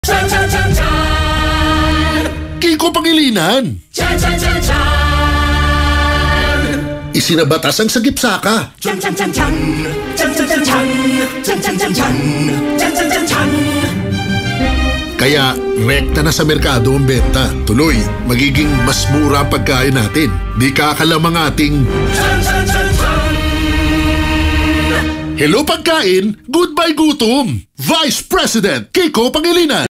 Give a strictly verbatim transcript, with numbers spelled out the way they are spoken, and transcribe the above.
Chan, chan, chan, chan. Kiko Pangilinan. Chan, chan, chan, chan. Isinabatas ang sagip-saka. Chan, chan, chan, chan. Chan, chan, chan, chan. Chan, chan, chan, chan. Chan, chan, chan, chan. Kaya rekta na sa merkado ang benta. Tuloy, magiging mas mura ang pagkain natin. Di kakalamang ating Chan, chan, chan, chan. hello pagkain, goodbye gutom. Vice President Kiko Pangilinan.